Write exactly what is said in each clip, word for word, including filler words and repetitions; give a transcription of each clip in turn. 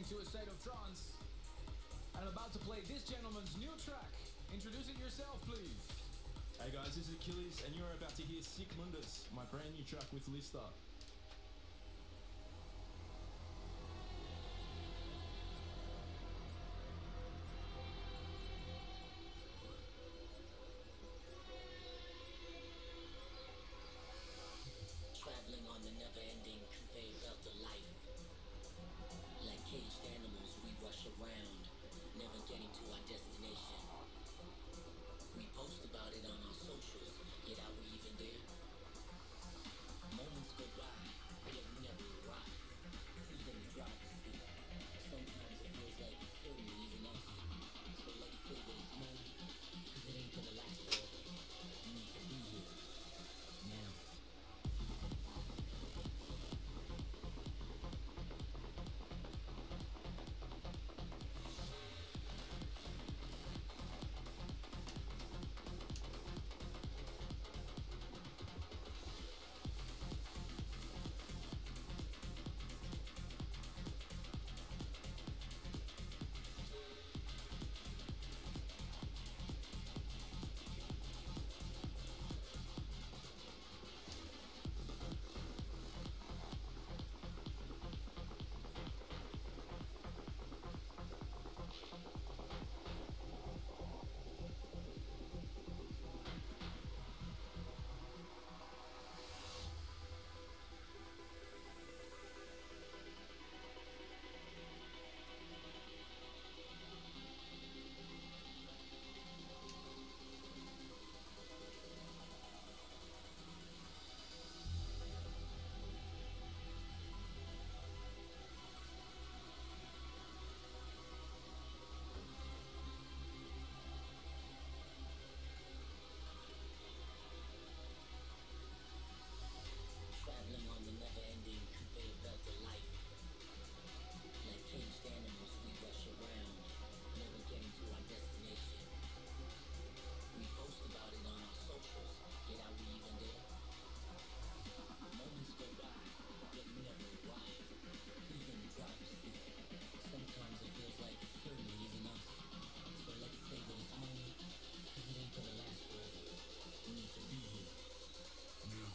listening to A State of Trance. And I'm about to play this gentleman's new track. Introduce it yourself, please. Hey guys, this is Achilles, and you're about to hear Sick Mundus, my brand new track with Lister. Traveling on the never-ending conveyor belt of life. Like caged animals, we rush around, never getting to our destination. We post about it on our socials, yet are we even there? Moments go by, yet we never arrive. Who's in the driver's seat? Sometimes it feels like it's certainly isn't us. So let's savor this moment, cause it ain't gonna last forever. We need to be here, now. Traveling on the never-ending conveyor belt of life. Like caged animals, we rush around, never getting to our destination. We post about it on our socials, yet are we even there? Moments go by, yet we never arrive. Who's in the driver's seat? Sometimes it feels like it certainly isn't us. So let's savor this moment, cause it ain't gonna last forever. We need to be here, now.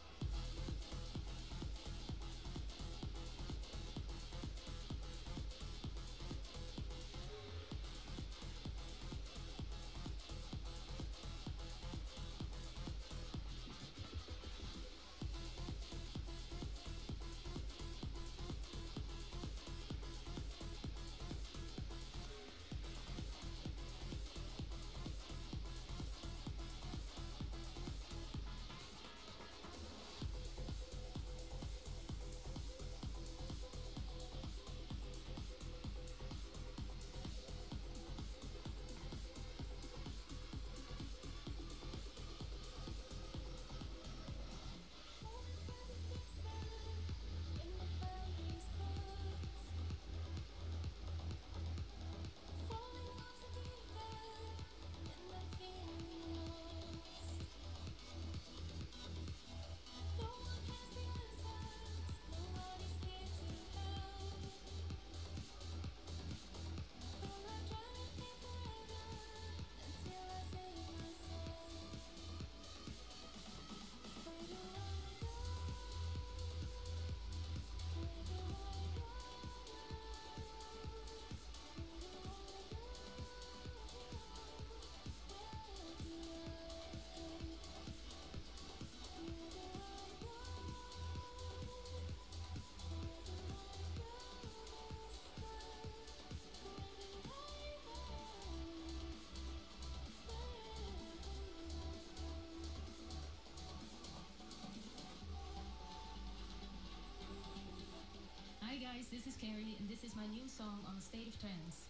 Hi guys, this is Carrie and this is my new song on State of Trance.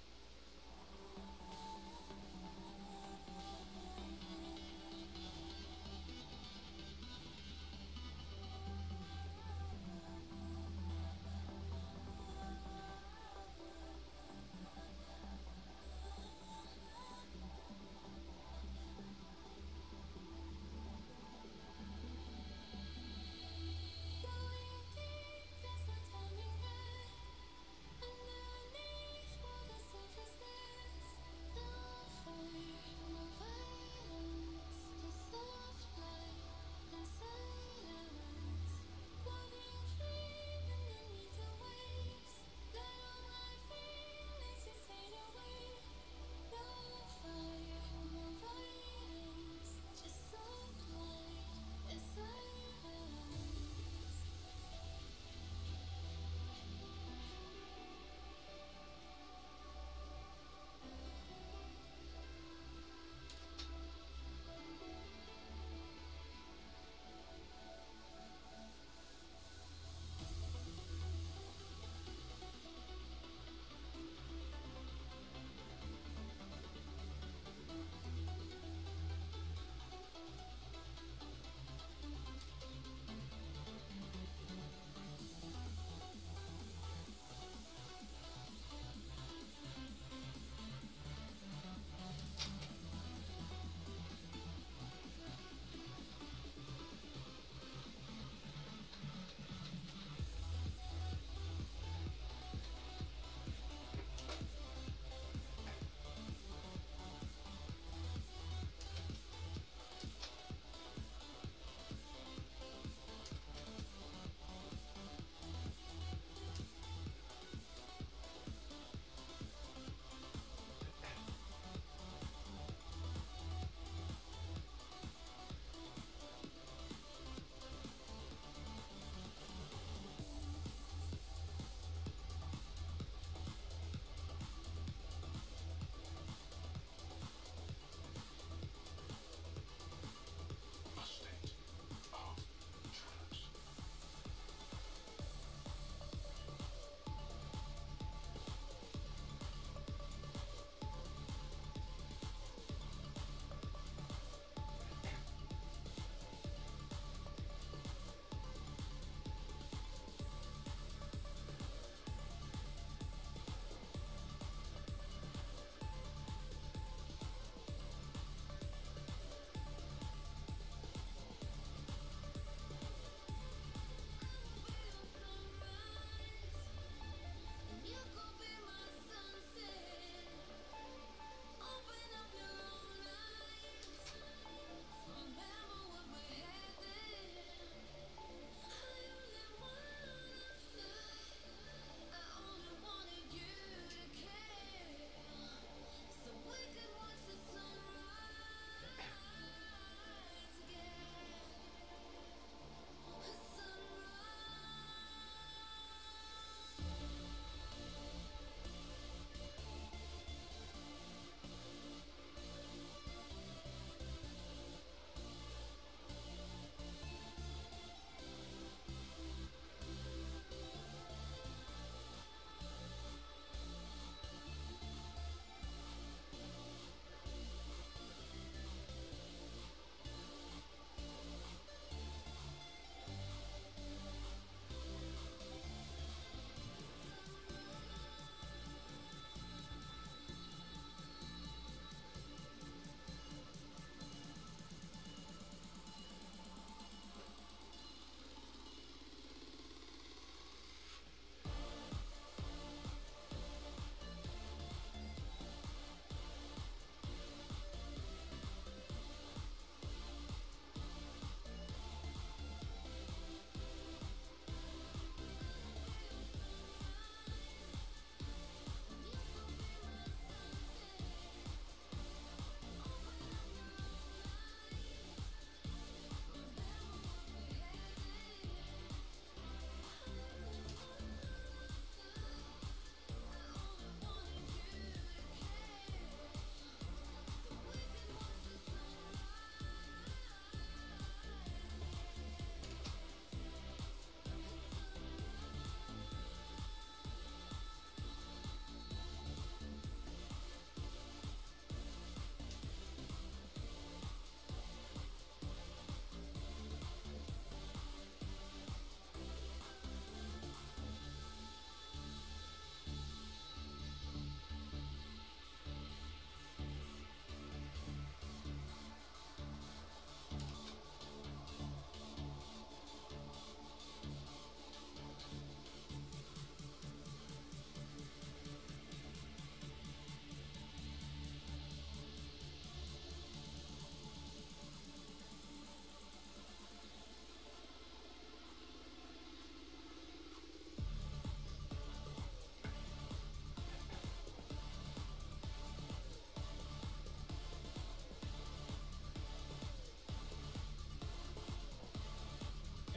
Going deep, there's no turning back. I know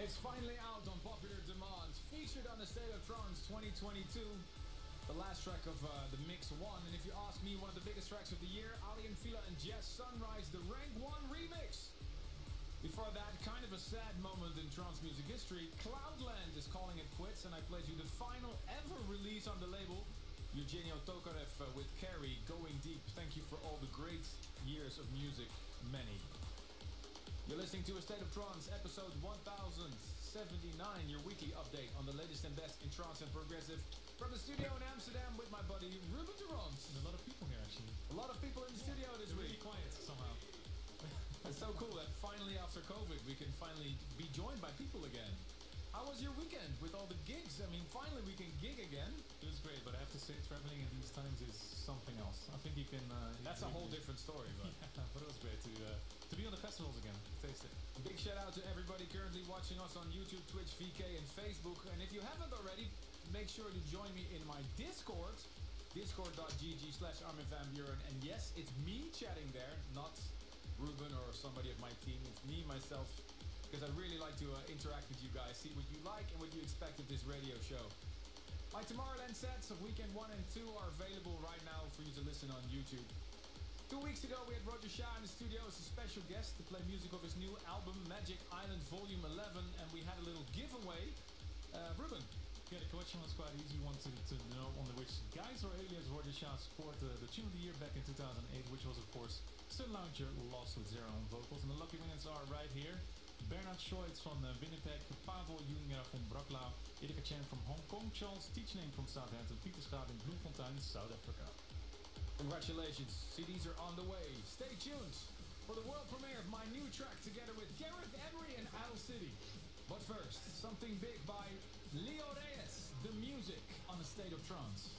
is finally out on popular demand, featured on the State of Trance twenty twenty-two. The last track of uh, the Mix one, and if you ask me, one of the biggest tracks of the year, Ali and Fila and Jess Sunrise, the Rank one remix. Before that, kind of a sad moment in trance music history, Cloudland is calling it quits, and I played you the final ever release on the label, Eugenio Tokarev uh, with Carrie, Going Deep. Thank you for all the great years of music, many. You're listening to A State of Trance, episode one thousand seventy-nine, your weekly update on the latest and best in trance and progressive. From the studio in Amsterdam with my buddy Ruben Durant. And a lot of people here, actually. A lot of people in the studio this They're week. really quiet, somehow. It's so cool that finally after COVID we can finally be joined by people again. How was your weekend with all the gigs? I mean, finally we can gig again. It was great, but I have to say, traveling in these times is something else. I think you can... Uh, you That's a can whole really- different story, but... Yeah, but it was great to uh, to be on the festivals again. Taste it. Big shout out to everybody currently watching us on YouTube, Twitch, V K and Facebook. And if you haven't already, make sure to join me in my Discord, discord.gg slash Armin van Buren. And yes, it's me chatting there, not Ruben or somebody of my team. It's me, myself, because I really like to uh, interact with you guys, see what you like and what you expect of this radio show. My Tomorrowland sets of weekend one and two are available right now for you to listen on YouTube. Two weeks ago we had Roger Shah in the studio as a special guest to play music of his new album Magic Island Volume eleven, and we had a little giveaway. Uh, Ruben. Yeah, the question was quite easy. We wanted to know under which guise or alias Roger Shah scored uh, the tune of the year back in two thousand eight, which was of course Sun Lounger, Lost with Zero on vocals. And the lucky winners are right here. Bernard Schoitz from uh, Winnipeg, Pavel Junger from Braklau, Erika Chen from Hong Kong, Charles Teachname from Southampton, Peter Schaap in Bloemfontein, South Africa. Congratulations, C Ds are on the way. Stay tuned for the world premiere of my new track together with Gareth Emery and Idle City. But first, something big by hloidays, the music on A State of Trance.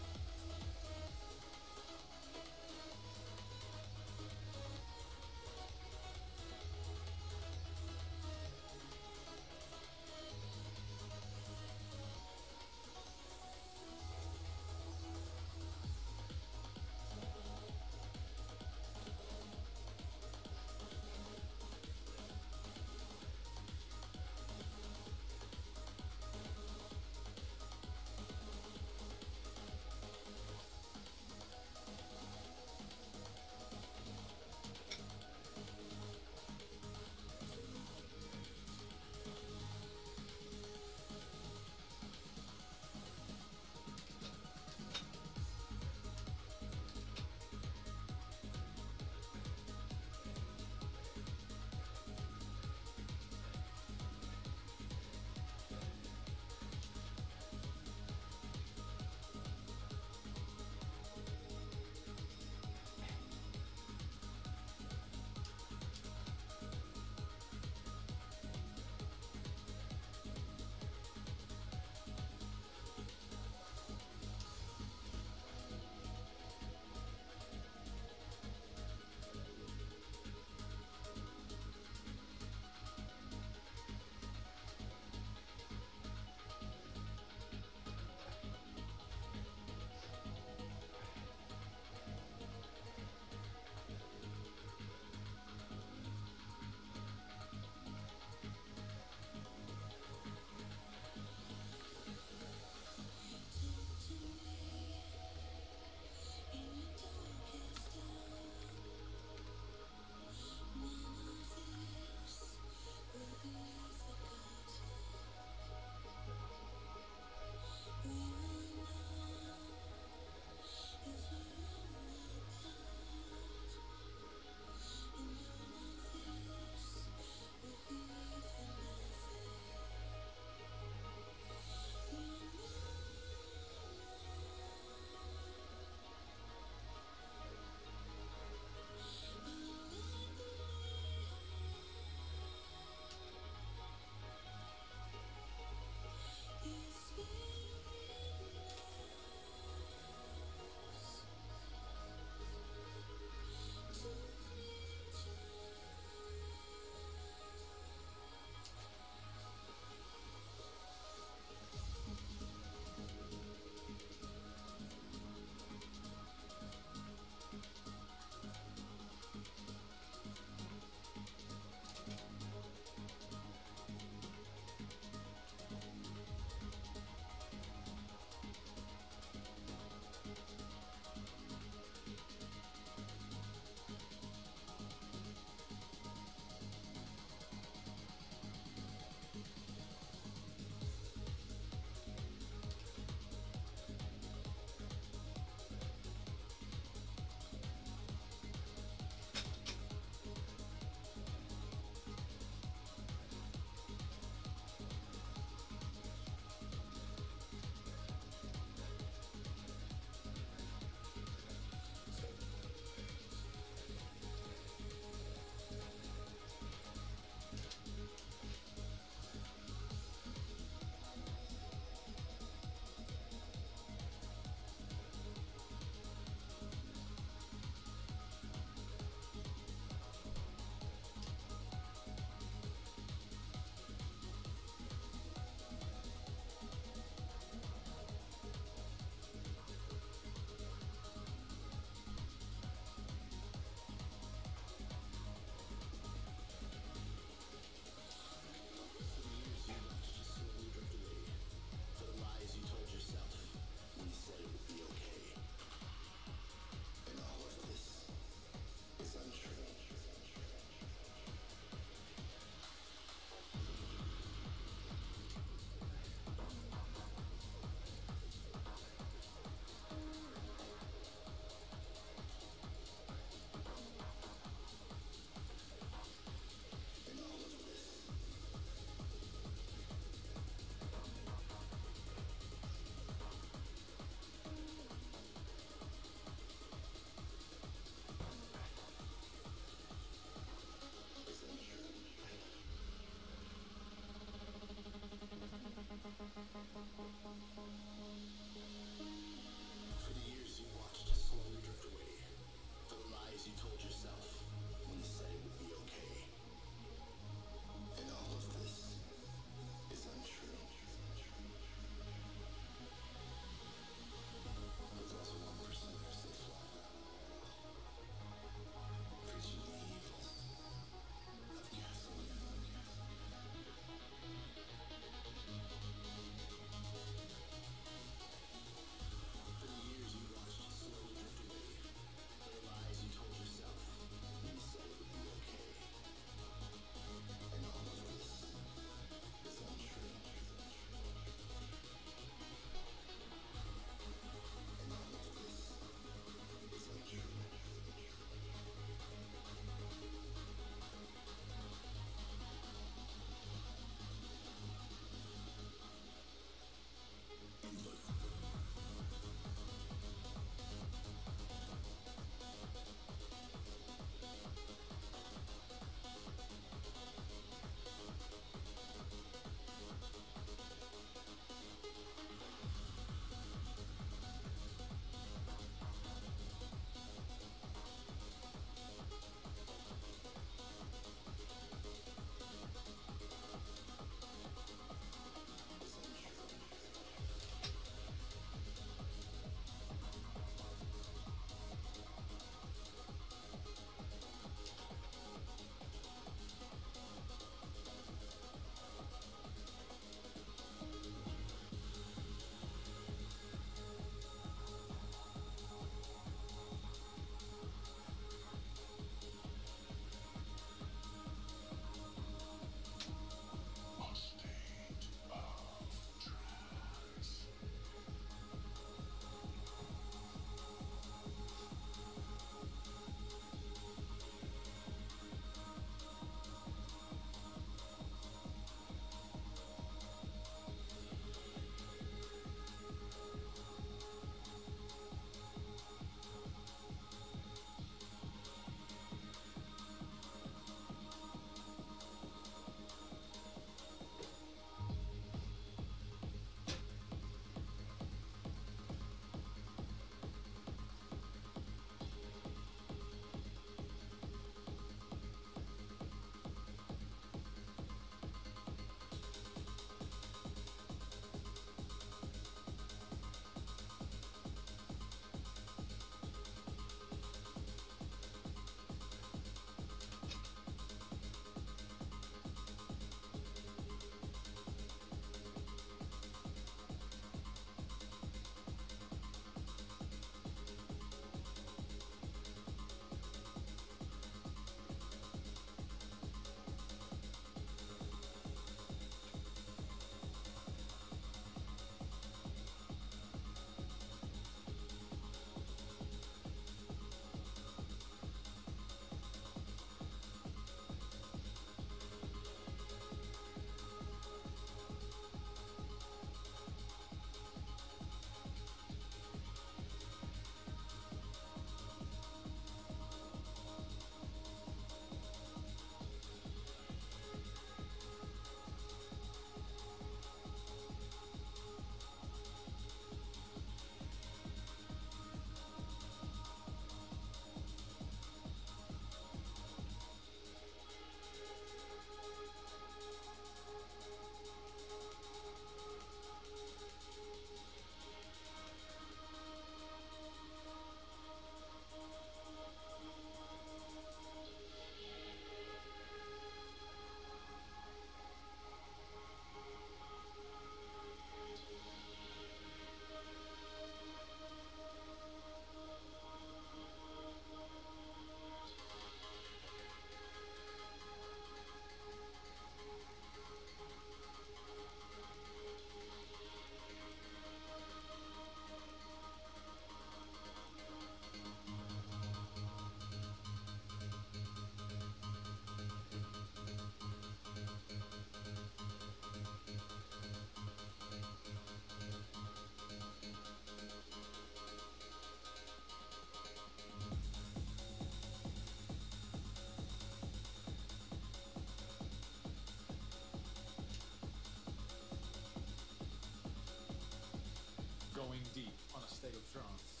going deep on a State of Trance.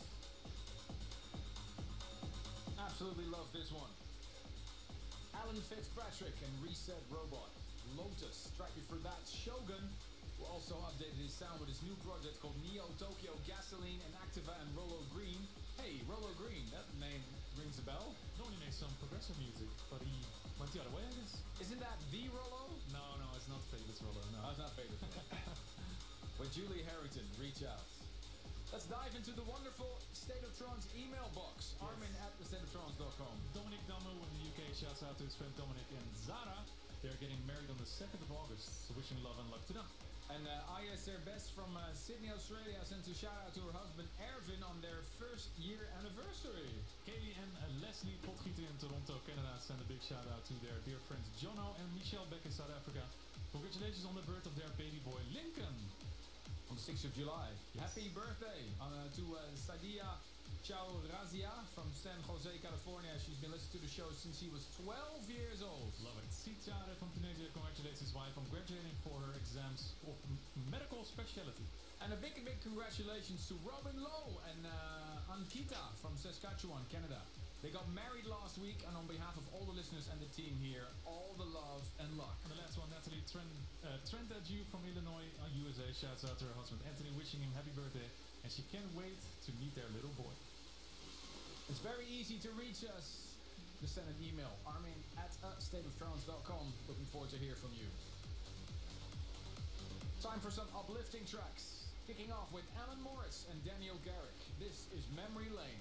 Absolutely love this one. Alan Fitzpatrick and Reset Robot. Lotus, track before that, Shogun, who also updated his sound with his new project called Neo Tokyo Gasoline and Activa and Rolo Green. Hey, Rolo Green, that name rings a bell. Normally makes some progressive music, but he went the other way, I guess. Isn't that the Rolo? No, no, it's not Famous Rollo, no. Oh, it's not famous. With Julie Harrington, reach out. Let's dive into the wonderful State of Trance email box. Yes. Armin at the state of trance dot com. Dominic Damu in the U K shouts out to his friend Dominic and Zara. They're getting married on the second of August, so wishing love and luck to them. And uh, I S their best from uh, Sydney, Australia, sent a shout out to her husband Ervin on their first year anniversary. Kaylee and uh, Leslie Potgieter in Toronto, Canada, send a big shout out to their dear friends Jono and Michelle back in South Africa. Congratulations on the birth of their baby boy Lincoln. On the sixth of July. Yes. Happy birthday uh, to uh, Sadia Chaurazia from San Jose, California. She's been listening to the show since she was twelve years old. Love it. Sitjare from Tunisia congratulates his wife on graduating for her exams of medical specialty. And a big, big congratulations to Robin Lowe and uh, Ankita from Saskatchewan, Canada. They got married last week, and on behalf of all the listeners and the team here, all the love and luck. And the last one, Natalie Trent, uh, Trentadue from Illinois, uh, U S A, shouts out to her husband Anthony, wishing him happy birthday, and she can't wait to meet their little boy. It's very easy to reach us. Just send an email, armin at state of trance dot com. Looking forward to hear from you. Time for some uplifting tracks. Kicking off with Alan Morris and Daniel Garrick. This is Memory Lane.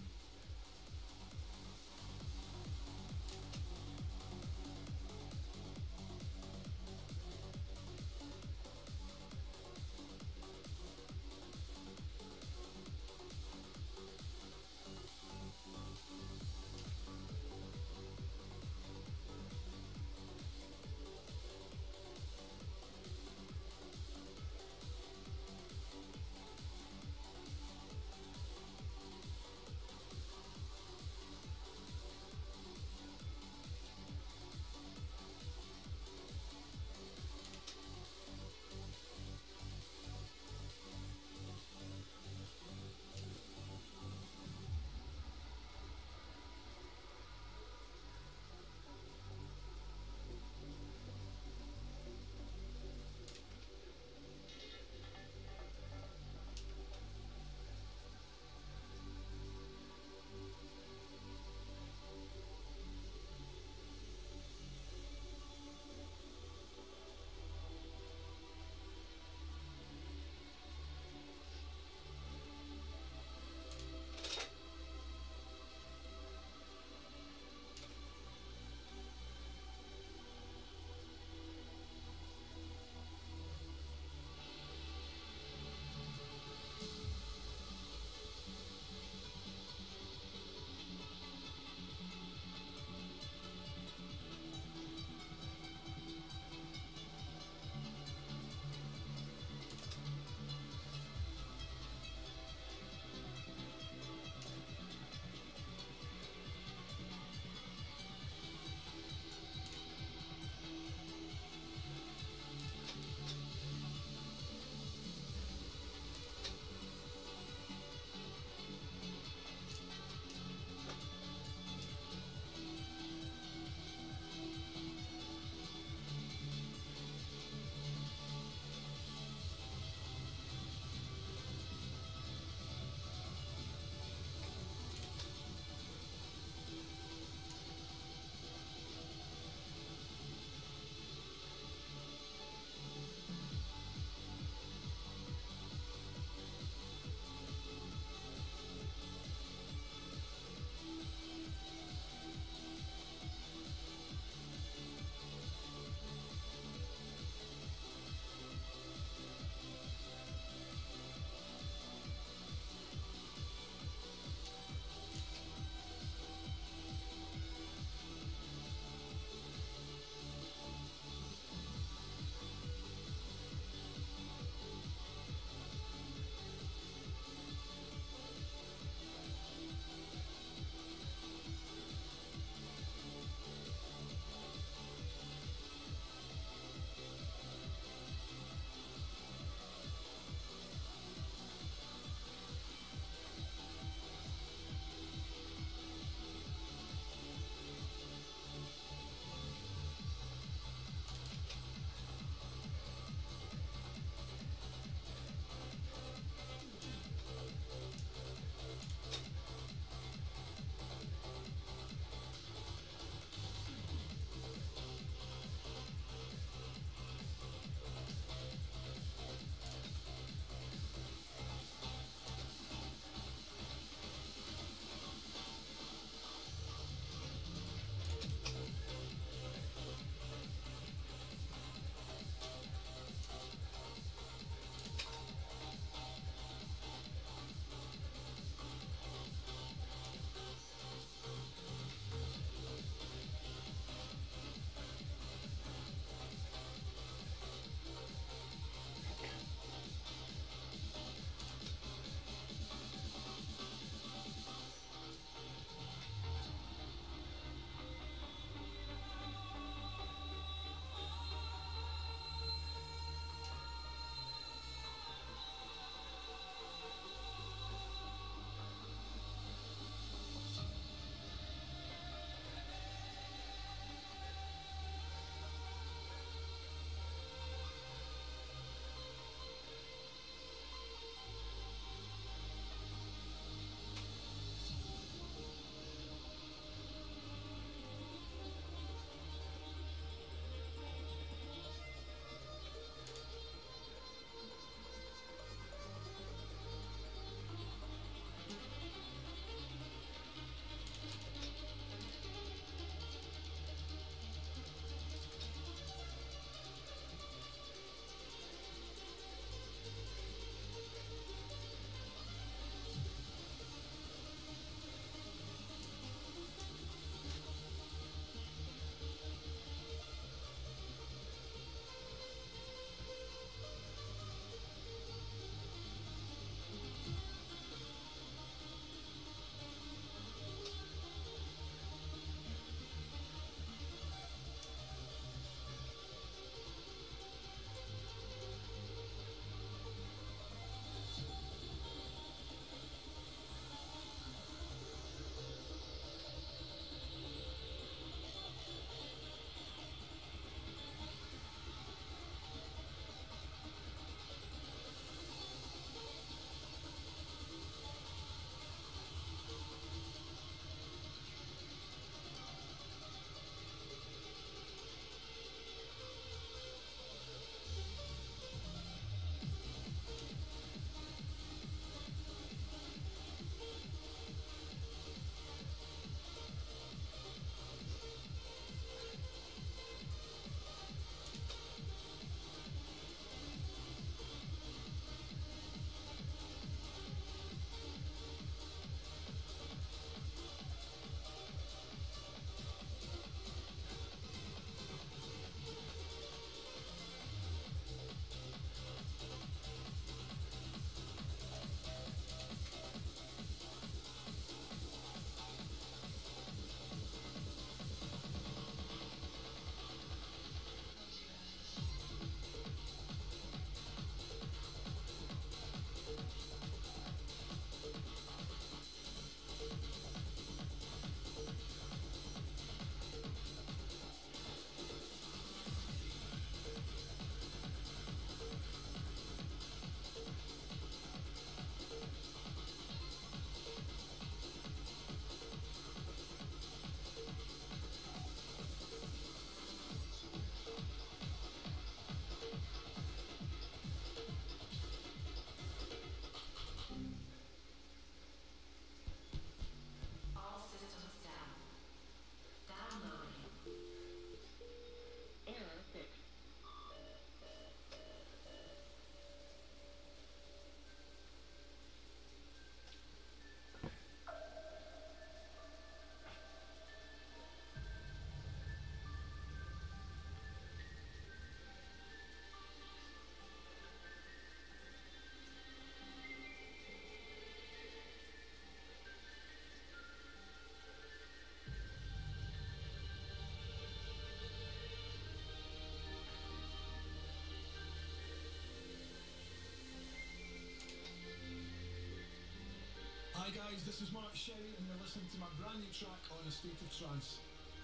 This is Mark Sherry, and you're listening to my brand new track on A State of Trance.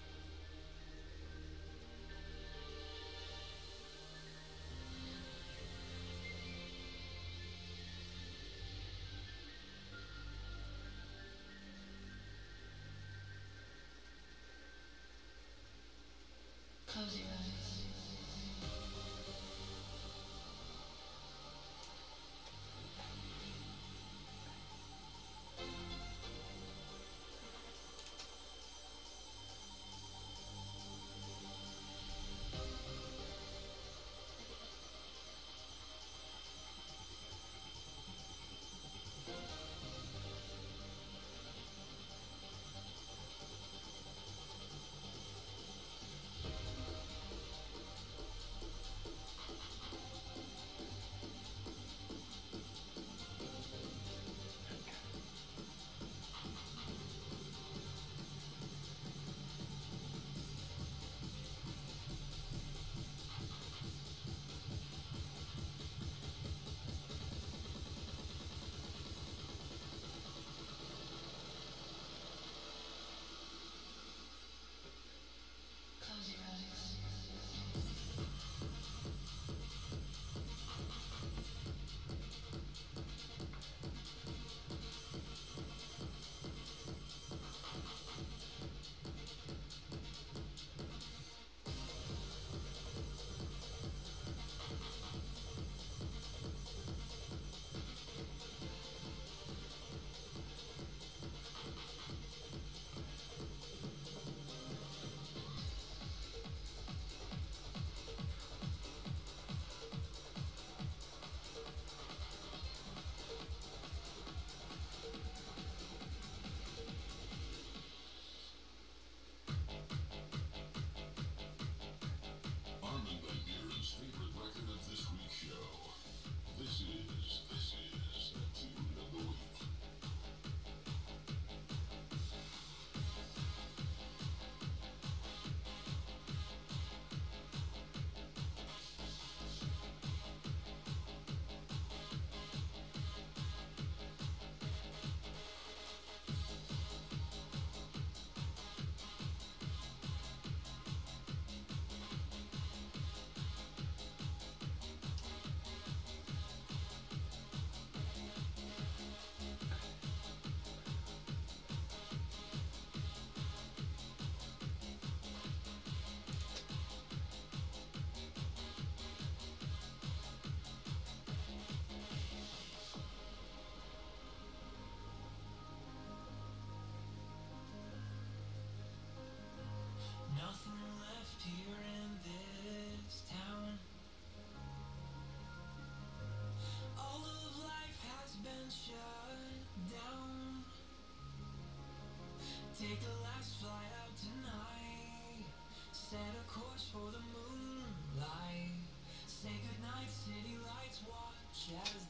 Close your eyes. Here in this town, all of life has been shut down. Take the last flight out tonight, set a course for the moonlight. Say goodnight, city lights, watch as